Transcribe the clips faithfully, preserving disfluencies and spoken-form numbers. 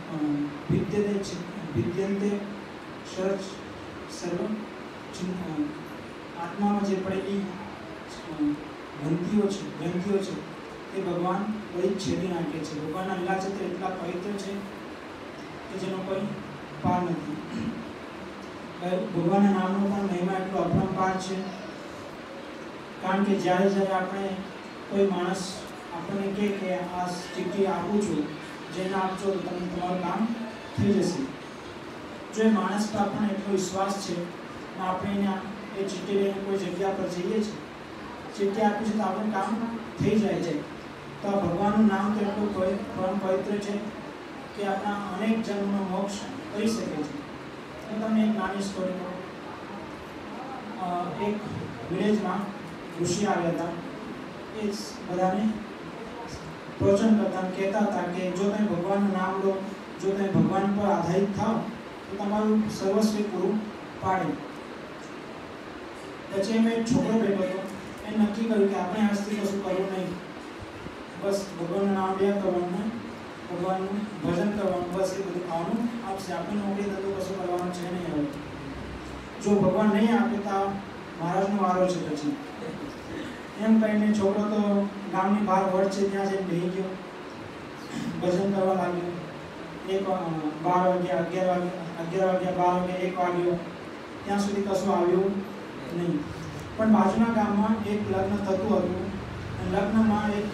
भिद्यते भिद्यन्ते सर्व सर्व आत्माમાં જે પડેલી ગ્રંથિઓ છે ગ્રંથિઓ છે તે ભગવાન બધી છેડી નાખે છે. ભગવાનના લીલા ચિત્ર એટલા પવિત્ર છે કે જેનો કોઈ પાર નથી. ભગવાનના નામનો પણ મહિમા એટલો અપરંપાર છે, કારણ કે જ્યારે જ્યારે આપણે કોઈ માણસ આપણને કહે કે આ ચિઠ્ઠી આપું છું, જેને આપજો તો તમને તમારું કામ થઈ જશે. જો એ માણસ પર આપણને એટલો વિશ્વાસ છે અને આપણે એને એ ચિઠ્ઠી લઈને કોઈ જગ્યા પર જઈએ છીએ, ચિઠ્ઠી આપી છે તો આપણું કામ થઈ જાય છે. તો આ ભગવાનનું નામ તો એટલું પરમ પવિત્ર છે કે આપણા અનેક જન્મનો મોક્ષ કરી શકે છે. હું તમને એક નાની સ્ટોરી કહું. એક વિલેજમાં ઋષિ આવ્યા હતા. એ બધાને પ્રવચન કરતા કહેતા હતા કે જો તમે ભગવાનનું નામ લો, જો તમે ભગવાન પર આધારિત થાઓ તો તમારું સર્વસ્વ પૂરું પાડે. પછી એમાં એક છોકરો બેઠો હતો. એ નક્કી કર્યું કે આપણે આજથી કશું કરવું નહીં, બસ ભગવાનનું નામ લ્યા કરવાનું, ભગવાનનું ભજન કરવાનું, બસ એ બધું ખાવાનું આપશે. આપણે નોકરી ધંધો કશું કરવાનું છે નહીં. હવે જો ભગવાન નહીં આપે તો મહારાજનો વારો છે. પછી એમ કહીને છોકરો તો ગામની બહાર વડ છે ત્યાં જઈને બેસી ગયો, ભજન કરવા લાગ્યો. એક બાર વાગ્યા, અગિયાર વાગ્યા, અગિયાર વાગ્યા, બાર વાગ્યા, એક વાગ્યો, ત્યાં સુધી કશું આવ્યું નહીં. પણ બાજુના ગામમાં એક લગ્ન થતું હતું. લગ્નમાં એક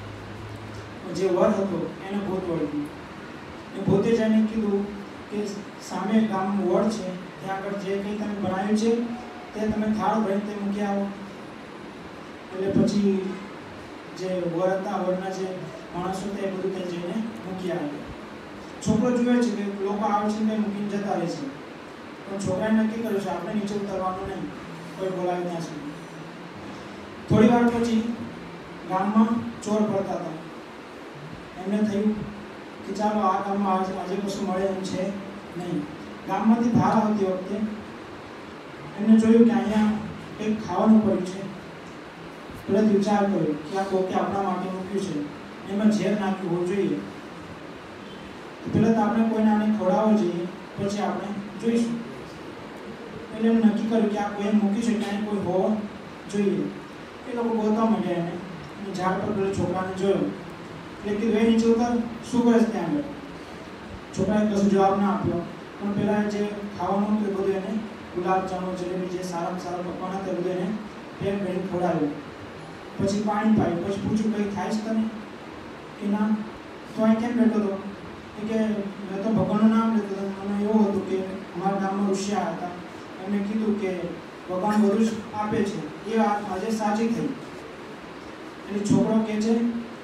જે વર હતો એને ભૂત વળગ્યું. એ ભૂતે જઈને કીધું કે સામે ગામનું વડ છે, ત્યાં આગળ જે કંઈ તમે બનાવ્યું છે તે તમે થાળ ભરીને તે મૂકી આવો. એટલે પછી જે વર હતા, વરના જે માણસો હતા એ બધું ત્યાં જઈને મૂકી આવ્યા. છોકરો જુએ છે કે લોકો આવે છે ને મૂકીને જતા રહે છે, પણ છોકરાએ નક્કી કર્યું છે આપણે નીચે ઉતરવાનું નહીં, કોઈ બોલાવે ત્યાં સુધી. થોડી વાર પછી ગામમાં ચોર પડતા હતા. એમને થયું કે ચાલો આ ગામમાં આજે આજે કશું મળે એમ છે નહીં. ગામમાંથી બહાર આવતી વખતે એમને જોયું કે અહીંયા કંઈક ખાવાનું પડ્યું છે. પેલા વિચાર કર્યો કે આ કોકે આપણા માટે મૂક્યું છે, એમાં ઝેર નાખ્યું હોવું જોઈએ. પહેલાં તો આપણે કોઈને આને ખવડાવવો જોઈએ, પછી આપણે જોઈશું. એટલે એમ નક્કી કર્યું કે આ કોઈ મૂક્યું છે, ક્યાંય કોઈ હોવો જોઈએ. એ લોકો ગોતવા માંડ્યા એને. ઝાડ પર પેલો છોકરાને જોયો એટલે કીધું એ નીચે ઉતર, શું કરે છે ત્યાં આગળ? છોકરાએ કશું જવાબ ના આપ્યો. પણ પેલા જે ખાવાનું હતું એ બધું એને ગુલાબ જામુન, જલેબી, જે સારામાં સારા પકવાન હતા એ બધું એને પેટ ભરીને ખવડાવ્યું. પછી પાણી પાયું. પછી પૂછ્યું કંઈ થાય છે તને કે ના? તો અહીં કેમ બેઠો હતો? કે મેં તો ભગવાનનું નામ લેતો હતો. મને એવું હતું કે અમારા ગામમાં ઋષિ આવ્યા હતા, એમને કીધું કે ભગવાન બધું જ આપે છે. એ વાત આજે સાચી થઈ. એટલે છોકરો કહે છે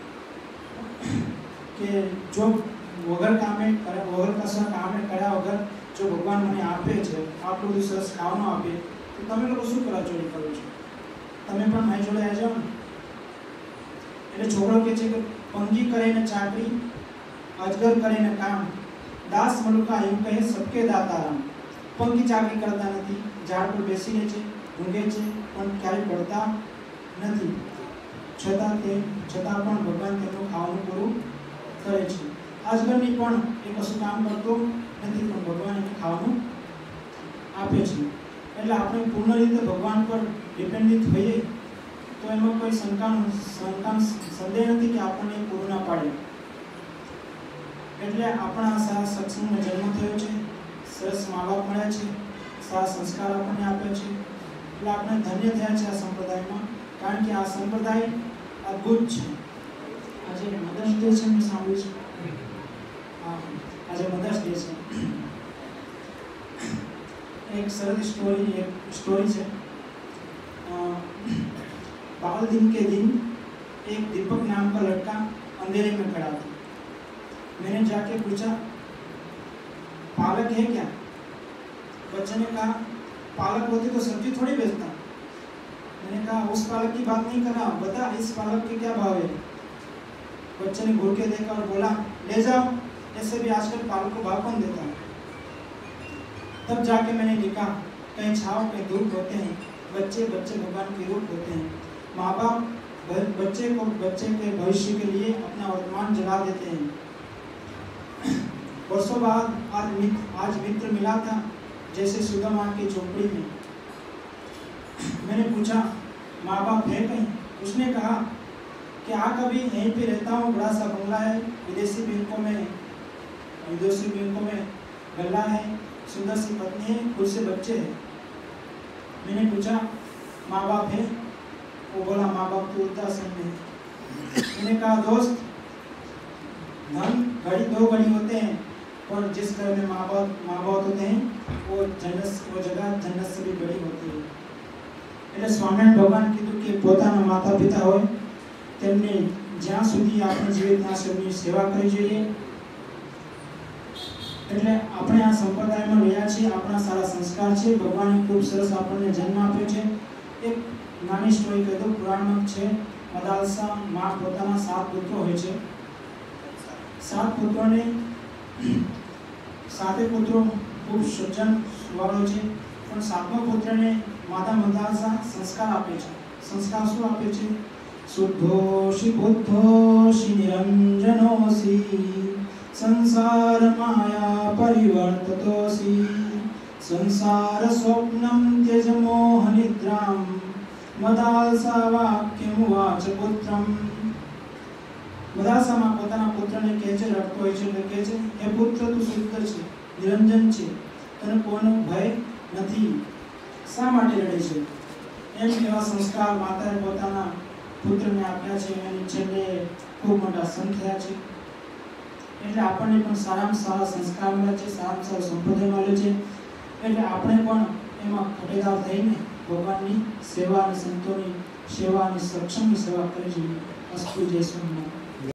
કે જો વગર કામે વગર કશા કામે કર્યા વગર જો ભગવાન મને આપે છે, આટલું બધું સરસ ખાવાનું આપે, તો તમે લોકો શું કરવા ચોરી કરો છો? તમે પણ મારી જોડે આવી જાઓ ને. એટલે છોકરો કહે છે કે પંગી કરીને ચાકરી, અજગર કરીને કામ, દાસ મલુકા એવું કહે સબકે દાતારામ. પંગી ચાકરી કરતા નથી, ઝાડ પર બેસી રહે છે, ઊંઘે છે, પણ ક્યારેય પડતા નથી. છતાં તે છતાં પણ ભગવાન તેમનું ખાવાનું પૂરું કરે છે. અજગરની પણ એ કશું કામ કરતો નથી, પણ ભગવાન એને ખાવાનું આપે છે. એટલે આપણે પૂર્ણ રીતે ભગવાન પર ડિપેન્ડિત હોઈએ તો એમાં કોઈ શંકા શંકા સંદેહ નથી કે આપણને પૂરું ના પાડે. એટલે આપણા સારા સત્સંગનો જન્મ થયો છે, સરસ મા બાપ મળ્યા છે, સારા સંસ્કાર આપણને આપ્યા છે. એટલે આપણે ધન્ય થયા છે આ સંપ્રદાયમાં, કારણ કે આ સંપ્રદાય અદ્ભુત છે. આજે મધર્સ ડે છે, મેં સાંભળ્યું છે. હા, આજે મધર્સ ડે છે. एक सरल स्टोरी एक स्टोरी है। बाल दिन के दिन एक दीपक नाम का लड़का अंधेरे में खड़ा था। मैंने जाके पूछा पालक है क्या? बच्चे ने कहा पालक होती तो सब्जी थोड़ी बेचता। मैंने कहा उस पालक की बात नहीं कर रहा, बता इस पालक के क्या भाव है? बच्चे ने घूर के देखा और बोला ले जाओ, ऐसे भी आजकल पालक को भाव कौन देता है? तब जाके मैंने लिखा कहीं छाव कहीं धूप होते हैं, बच्चे बच्चे भगवान के रूप होते हैं। माँ बाप बच्चे को बच्चे के भविष्य के लिए अपना वर्तमान जला देते हैं। वर्षों बाद आज मित्र आज मित्र मिला था, जैसे सुदामा की झोपड़ी में। मैंने पूछा माँ बाप है कहीं? उसने कहा कि हाँ कभी यहीं पे रहता हूँ, बड़ा सा बंगला है, विदेशी बैंकों में विदेशी बैंकों में गल्ला है, सुंदर सी पत्नी है, खुद से बच्चे हैं। मैंने पूछा माँ बाप है? वो बोला माँ बाप तो वृद्धाश्रम में। मैंने कहा दोस्त, धन घड़ी दो घड़ी होते हैं, पर जिस घर में माँ बाप माँ बाप होते हैं वो जन्नत वो जगह जन्नत से भी बड़ी होती है। એટલે સ્વામિનારાયણ ભગવાન કીધું કે પોતાના માતા પિતા હોય તેમને જ્યાં સુધી આપણે જીવીએ ત્યાં સુધી સેવા કરવી જોઈએ। એટલે આપણે આ સંપ્રદાયમાં રહ્યા છીએ, આપણા સારા સંસ્કાર છે, ભગવાને ખૂબ સરસ આપણને જન્મ આપ્યો છે। એક નાની સ્ટોરી કહી દઉં, પુરાણમાં છે, મદાલસા માં પોતાના સાત પુત્રો હોય છે। સાત પુત્રોને સાતે પુત્રો ખૂબ સજ્જન સ્વભાવનો છે, પણ સાતમા પુત્રને માતા મદાલસા સંસ્કાર આપે છે। સંસ્કાર શું આપે છે? શુદ્ધોષિ બુદ્ધોષિ નિરંજનોષિ સંસાર માયા પરિવર્તતોષિ સંસાર સ્વપ્નમ ત્યજ મોહ નિદ્રામ મદાલસા વાક્યમુવાચ પુત્રમ। મદાલસામાં પોતાના પુત્રને કહે છે, રડતો હોય છે એટલે કહે છે, હે પુત્ર તું શુદ્ધ છે, નિરંજન છે, તને કોઈનો ભય નથી, શા માટે રડે છે? એમ એવા સંસ્કાર માતાએ પોતાના પુત્રને આપ્યા છે અને છેલ્લે ખૂબ મોટા સંત થયા છે। એટલે આપણને પણ સારામાં સારા સંસ્કાર મળે છે, સારામાં સારો સંપ્રદાય મળે છે। એટલે આપણે પણ એમાં ખટેદાર થઈને ભગવાનની સેવા અને સંતોની સેવા અને સક્ષમની સેવા કરવી જોઈએ। અસ્તુ જય સ્વામિનારાયણ।